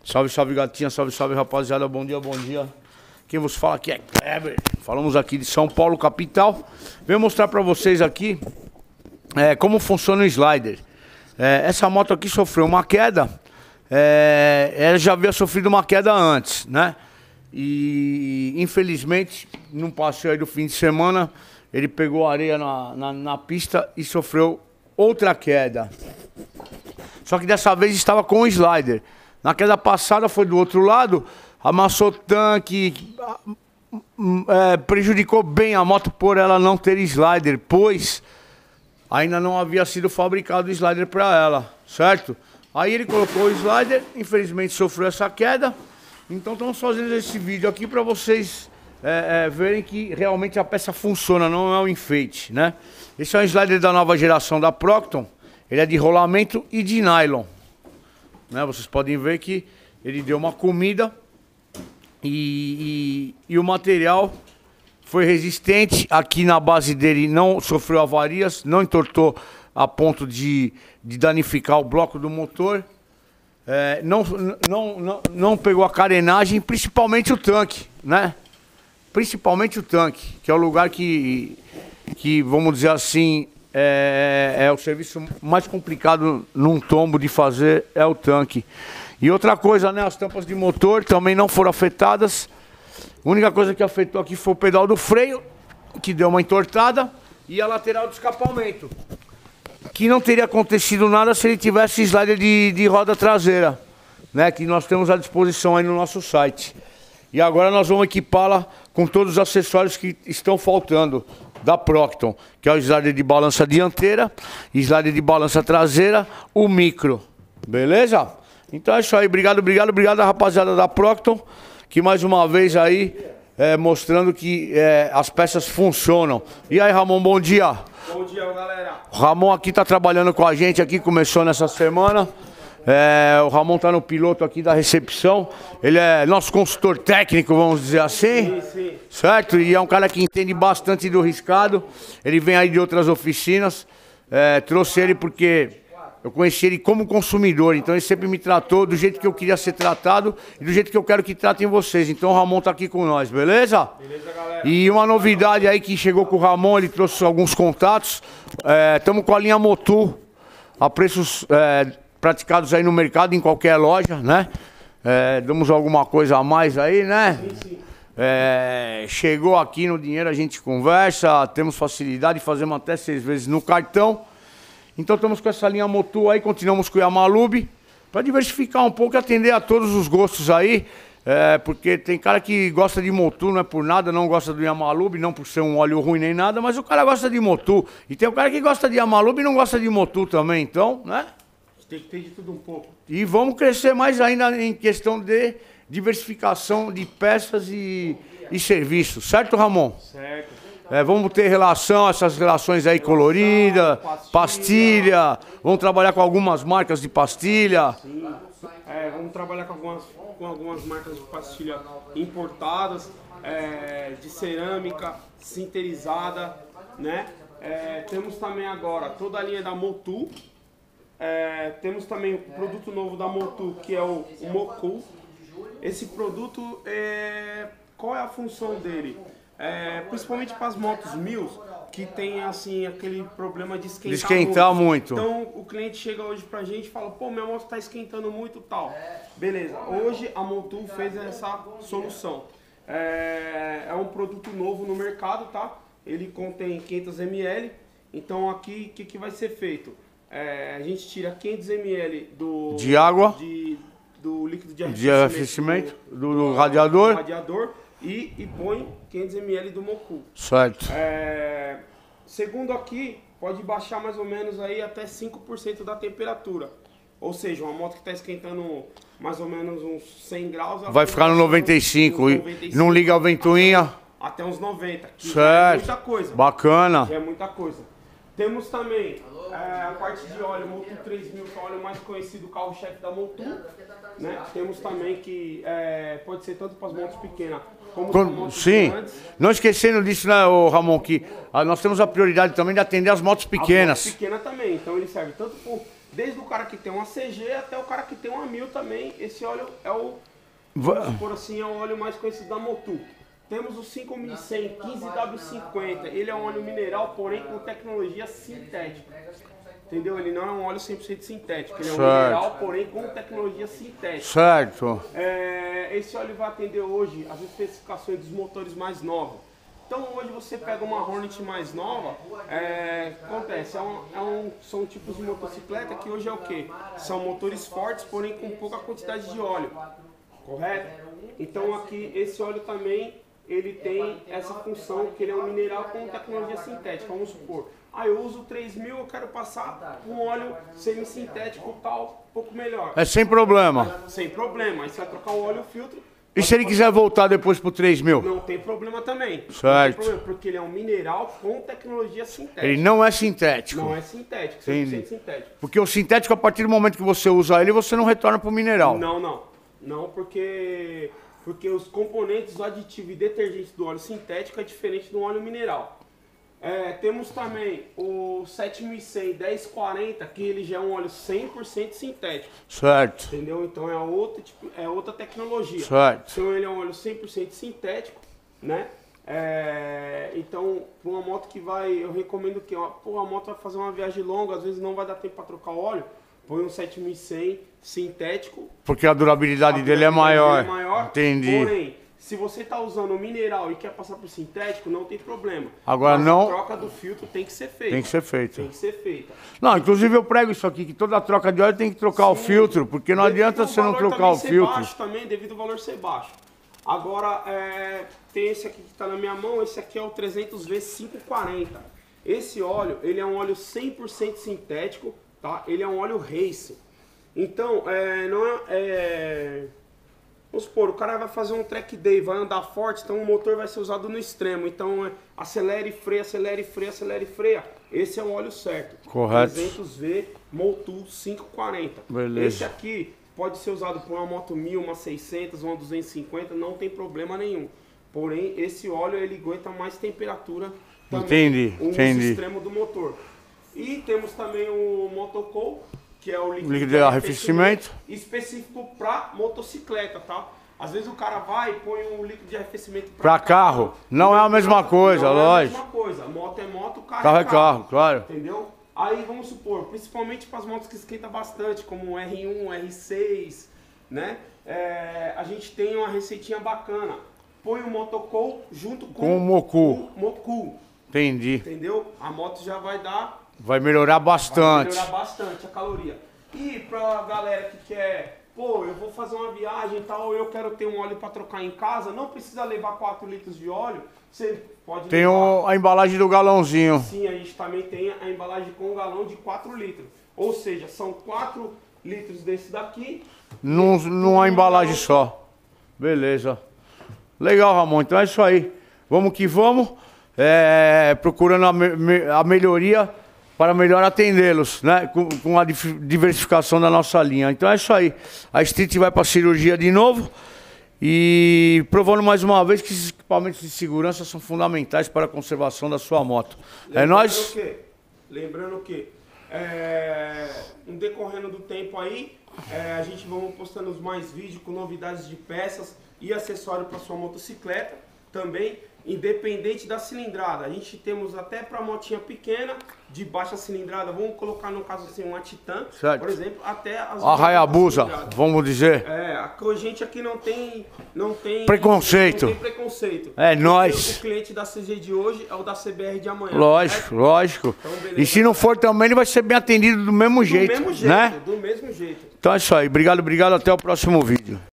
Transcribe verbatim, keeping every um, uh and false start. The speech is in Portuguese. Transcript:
Salve, salve gatinha, salve, salve rapaziada, bom dia, bom dia. Quem vos fala aqui é Kleber. Falamos aqui de São Paulo, capital. Venho mostrar pra vocês aqui é, como funciona o slider. É, essa moto aqui sofreu uma queda. É, ela já havia sofrido uma queda antes, né? E infelizmente, num passeio aí do fim de semana, ele pegou areia na, na, na pista e sofreu outra queda. Só que dessa vez estava com o slider. Na queda passada foi do outro lado, amassou tanque, é, prejudicou bem a moto por ela não ter slider, pois ainda não havia sido fabricado o slider para ela, certo? Aí ele colocou o slider, infelizmente sofreu essa queda. Então estamos fazendo esse vídeo aqui para vocês é, é, verem que realmente a peça funciona, não é um enfeite, né? Esse é um slider da nova geração da Procton. Ele é de rolamento e de nylon, né? Vocês podem ver que ele deu uma comida e, e, e o material foi resistente. Aqui na base dele não sofreu avarias, não entortou a ponto de, de danificar o bloco do motor. É, não, não, não, não pegou a carenagem, principalmente o tanque, né? Principalmente o tanque, que é o lugar que, que vamos dizer assim, é, é o serviço mais complicado num tombo de fazer, é o tanque. E outra coisa, né? As tampas de motor também não foram afetadas. A única coisa que afetou aqui foi o pedal do freio, que deu uma entortada, e a lateral do escapamento, que não teria acontecido nada se ele tivesse slider de, de roda traseira, né? Que nós temos à disposição aí no nosso site. E agora nós vamos equipá-la com todos os acessórios que estão faltando da Procton, que é o slider de balança dianteira, slider de balança traseira, o micro. Beleza? Então é isso aí. Obrigado, obrigado, obrigado, rapaziada da Procton, que mais uma vez aí é, mostrando que é, as peças funcionam. E aí, Ramon, bom dia. Bom dia, galera. O Ramon aqui tá trabalhando com a gente aqui, começou nessa semana. É, o Ramon tá no piloto aqui da recepção. Ele é nosso consultor técnico, vamos dizer assim. Sim, sim. Certo? E é um cara que entende bastante do riscado. Ele vem aí de outras oficinas. É, trouxe ele porque eu conheci ele como consumidor. Então ele sempre me tratou do jeito que eu queria ser tratado e do jeito que eu quero que tratem vocês. Então o Ramon tá aqui com nós, beleza? Beleza, galera. E uma novidade aí que chegou com o Ramon, ele trouxe alguns contatos. Estamos é, com a linha Motu a preços é, praticados aí no mercado, em qualquer loja, né? É, damos alguma coisa a mais aí, né? Sim, sim. É, chegou aqui no dinheiro, a gente conversa, temos facilidade, fazemos até seis vezes no cartão. Então estamos com essa linha Motu aí, continuamos com o Yamalube, para diversificar um pouco e atender a todos os gostos aí. É, porque tem cara que gosta de Motu, não é por nada, não gosta do Yamalube, não por ser um óleo ruim nem nada, mas o cara gosta de Motu. E tem o cara que gosta de Yamalube e não gosta de Motu também, então, né? Tem que ter de tudo um pouco. E vamos crescer mais ainda em questão de diversificação de peças e, e serviços, certo, Ramon? Certo. É, vamos ter relação, essas relações aí coloridas, pastilha. pastilha, vamos trabalhar com algumas marcas de pastilha. Sim. É, vamos trabalhar com algumas, com algumas marcas de pastilha importadas, é, de cerâmica, sinterizada, né? É, temos também agora toda a linha da Motu. É, temos também o produto novo da Motu, que é o, o Moku. Esse produto, é, qual é a função dele? É, principalmente para as motos mil, que tem assim aquele problema de esquentar, de esquentar muito. muito. Então o cliente chega hoje pra gente e fala, pô, minha moto está esquentando muito e tal. Beleza, hoje a Motu fez essa solução. É, é um produto novo no mercado, tá? Ele contém quinhentos mililitros. Então aqui o que, que vai ser feito? É, a gente tira quinhentos mililitros do, de água, de, do líquido de arrefecimento, de arrefecimento do, do, do, radiador, do radiador e, e põe quinhentos mililitros do Moku. Certo. É, segundo aqui, pode baixar mais ou menos aí até cinco por cento da temperatura. Ou seja, uma moto que está esquentando mais ou menos uns cem graus... Vai ficar no noventa e cinco, no noventa e cinco, não liga a ventoinha. Até uns noventa, que certo. Já é muita coisa. Bacana. Já é muita coisa. Temos também é, a parte de óleo, Motu três mil, que é o óleo mais conhecido, carro-chefe da Motu. Né? Temos também que é, pode ser tanto para as motos pequenas como para as motos sim. grandes. Não esquecendo disso, né, Ramon, que ah, nós temos a prioridade também de atender as motos pequenas. As motos pequenas também, então ele serve tanto para Desde o cara que tem uma C G até o cara que tem uma mil também. Esse óleo é o, vamos por assim, é o óleo mais conhecido da Motul. Temos o cinco mil e cem quinze W cinquenta. Ele é um óleo mineral, porém com tecnologia sintética. Entendeu? Ele não é um óleo cem por cento sintético. Ele é um certo. mineral, porém com tecnologia sintética. Certo. É, esse óleo vai atender hoje as especificações dos motores mais novos. Então hoje você pega uma Hornet mais nova, é, acontece, é um, é um, são tipos de motocicleta que hoje é o quê? São motores fortes, porém com pouca quantidade de óleo, correto? Então aqui esse óleo também, ele tem essa função que ele é um mineral com tecnologia sintética, vamos supor. Ah, eu uso três mil, eu quero passar um óleo semi-sintético tal, um pouco melhor. É sem problema. Sem problema, aí você vai trocar o óleo e o filtro. E se ele quiser voltar depois pro três mil? Não tem problema também. Certo. Não tem problema, porque ele é um mineral com tecnologia sintética. Ele não é sintético. Não é sintético, cem por cento Entendi. sintético. Porque o sintético, a partir do momento que você usa ele, você não retorna pro mineral. Não, não. Não, porque, porque os componentes, os aditivos e detergentes do óleo sintético é diferente do óleo mineral. É, temos também o sete mil e cem dez quarenta, que ele já é um óleo cem por cento sintético. Certo. Entendeu? Então é outra, tipo, é outra tecnologia. Certo. Então ele é um óleo cem por cento sintético, né? É, então, para uma moto que vai, eu recomendo que, ó, pô, a moto vai fazer uma viagem longa, às vezes não vai dar tempo para trocar o óleo, põe um sete mil e cem sintético. Porque a durabilidade a dele é maior. é maior. Entendi. Porém, se você está usando mineral e quer passar por sintético, não tem problema. Agora Mas não. a troca do filtro tem que ser feita. Tem que ser feito. Tem que ser feita. Não, inclusive eu prego isso aqui, que toda troca de óleo tem que trocar Sim, o filtro, porque não devido adianta ao você não valor trocar o também ser filtro. baixo também, devido ao valor ser baixo. Agora, é, tem esse aqui que está na minha mão, esse aqui é o trezentos V quinhentos e quarenta. Esse óleo, ele é um óleo cem por cento sintético, tá? Ele é um óleo race. Então, é, não é... é vamos supor, o cara vai fazer um track day, vai andar forte, então o motor vai ser usado no extremo. Então, é, acelere, freia, acelere, freia, acelere, freia. Esse é o óleo certo. Correto. trezentos V Motul quinhentos e quarenta. Beleza. Esse aqui pode ser usado por uma moto mil, uma seiscentos, uma duzentos e cinquenta, não tem problema nenhum. Porém, esse óleo ele aguenta mais temperatura também. Entendi, o entendi. extremo do motor. E temos também o Motocool, que é o líquido, Líquido de arrefecimento. específico para motocicleta, tá? Às vezes o cara vai e põe um líquido de arrefecimento Para carro. Não é a mesma coisa, não lógico. é a mesma coisa. Moto é moto, carro, Carro é é carro, claro. Entendeu? Aí vamos supor, principalmente para as motos que esquentam bastante, como o R um, R seis, né? É, a gente tem uma receitinha bacana. Põe o Motocool junto com, Com o Mocu. o Mocu. Entendi. Entendeu? A moto já vai dar... Vai melhorar bastante. Vai melhorar bastante a caloria. E pra galera que quer, pô, eu vou fazer uma viagem e tal, eu quero ter um óleo para trocar em casa, não precisa levar quatro litros de óleo, você pode Tem levar. o, a embalagem do galãozinho. Sim, a gente também tem a embalagem com um galão de quatro litros. Ou seja, são quatro litros desse daqui. Num, numa embalagem só. Beleza. Legal, Ramon. Então é isso aí. Vamos que vamos. É, procurando a, me, a melhoria para melhor atendê-los, né? Com, com a diversificação da nossa linha. Então é isso aí. A Street vai para a cirurgia de novo. E provando mais uma vez que esses equipamentos de segurança são fundamentais para a conservação da sua moto. Lembrando É nóis? Que, lembrando que, é, no decorrendo do tempo aí, é, a gente vai postando mais vídeos com novidades de peças e acessórios para sua motocicleta também, independente da cilindrada. A gente temos até para motinha pequena, de baixa cilindrada, vamos colocar no caso assim uma Titan, Certo. por exemplo, até as A Hayabusa, vamos dizer. É, a gente aqui não tem, não tem Preconceito. Não tem preconceito. É nóis. O cliente da C G de hoje é o da C B R de amanhã. Lógico, certo? lógico. Então, beleza. E se não for também, ele vai ser bem atendido do mesmo Do jeito, mesmo jeito, né? do mesmo jeito. Então é isso aí. Obrigado, obrigado. Até o próximo vídeo.